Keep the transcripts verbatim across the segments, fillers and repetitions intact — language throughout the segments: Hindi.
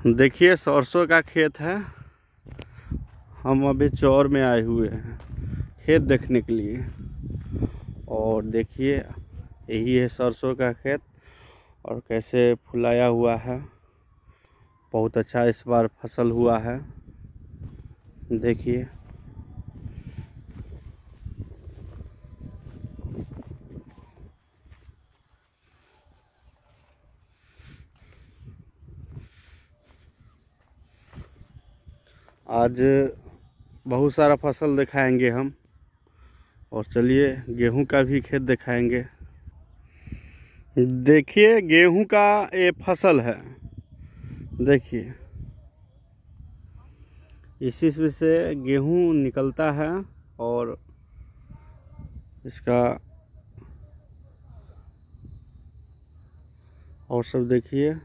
देखिए सरसों का खेत है। हम अभी चौर में आए हुए हैं खेत देखने के लिए। और देखिए यही है सरसों का खेत और कैसे फुलाया हुआ है। बहुत अच्छा इस बार फसल हुआ है। देखिए आज बहुत सारा फसल दिखाएंगे हम। और चलिए गेहूं का भी खेत दिखाएंगे। देखिए गेहूं का ये फसल है। देखिए इसी से गेहूं निकलता है और इसका और सब देखिए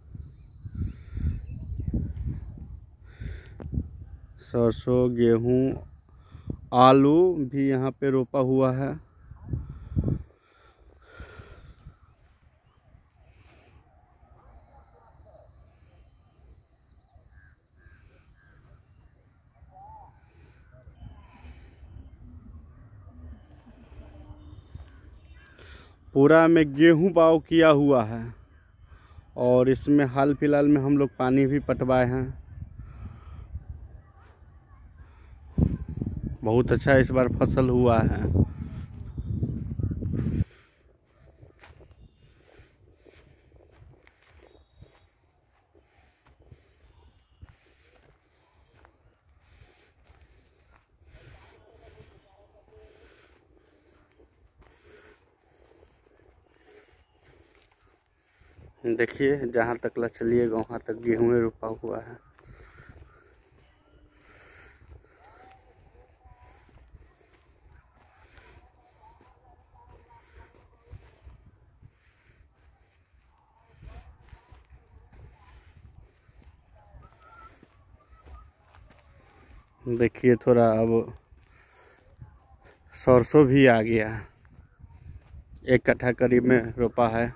सरसों, गेहूं, आलू भी यहाँ पे रोपा हुआ है। पूरा में गेहूं बाव किया हुआ है और इसमें हाल फिलहाल में हम लोग पानी भी पटवाए हैं। बहुत अच्छा इस बार फसल हुआ है। देखिए जहाँ तक ला चलिएगा वहाँ तक गेहूं रोपा हुआ है। देखिए थोड़ा अब सरसों भी आ गया। एक कट्ठा करीब में रोपा है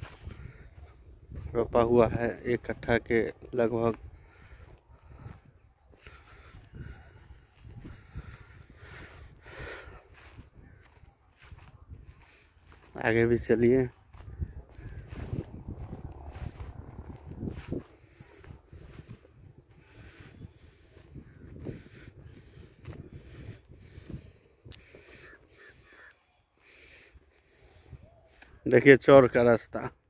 रोपा हुआ है एक कट्ठा के लगभग। आगे भी चलिए। देखिए चौर का रास्ता।